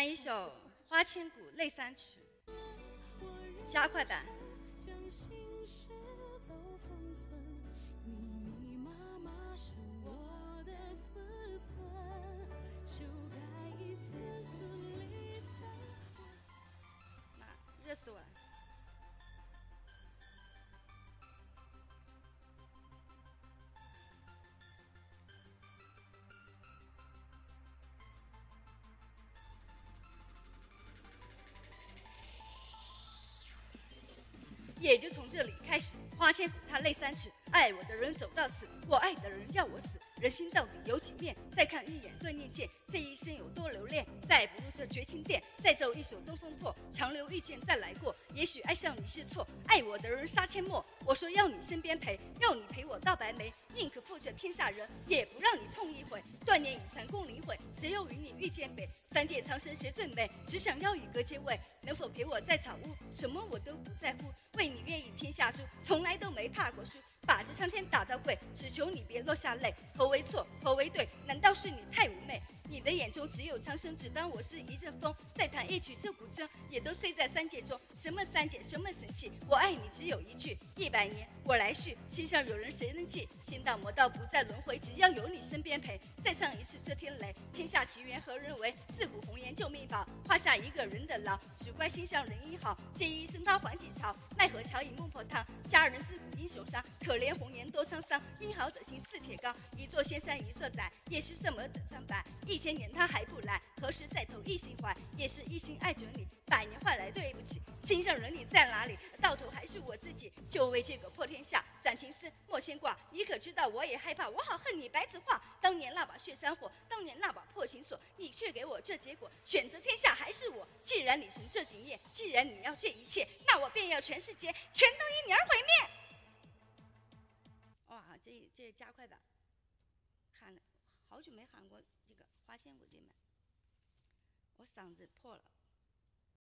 弹一首《花千骨泪三尺》，加快版。妈，热死我了！也就从这里开始，花千骨他泪三尺，爱我的人走到此，我爱的人要我死。人心到底有几面？再看一眼对念剑，这一生有多留恋？再不入这绝情殿，再奏一首东风破，长留遇见再来过。也许爱上你是错，爱我的人杀阡陌。我说要你身边陪，要你陪我到白眉，宁可负这天下人，也不让你痛一回。断念已残宫灵毁，谁又与你遇见北？三界苍生谁最美？只想要一个结尾，能否陪我在草屋？什么我都不在乎，为你愿意天下输，从来都没怕过输。把这苍天打到跪，只求你别落下泪。何为错，何为对？难道是你太妩媚？你的眼中只有苍生，只当我是一阵风。再弹一曲这古筝，也都碎在三界中。什么三界，什么神器？我爱你只有一句，100年我来续。心上有人谁能记？仙道魔道不再轮回，只要有你身边陪。再唱一次这天雷，天下奇缘何人为？自古红颜救命宝，画下一个人的牢。只怪心上人因好，借一生他还几朝。奈何桥引孟婆汤，佳人自古英雄伤。可怜红颜多沧桑，英豪的心似铁钢。一座仙山一座宅，也是这么的苍白。1000年他还不来，何时再投一心怀？也是一心爱着你，100年换来对不起。心上人你在哪里？到头还是我自己。就为这个破天下，攒情丝莫牵挂。你可知道我也害怕，我好恨你白子画。当年那把血山火，当年那把破情锁，你却给我这结果。选择天下还是我。既然你成这景业，既然你要这一切，那我便要全世界，全都因你而毁灭。哇，这加快版，喊了好久没喊过这个花千骨这版，我嗓子破了。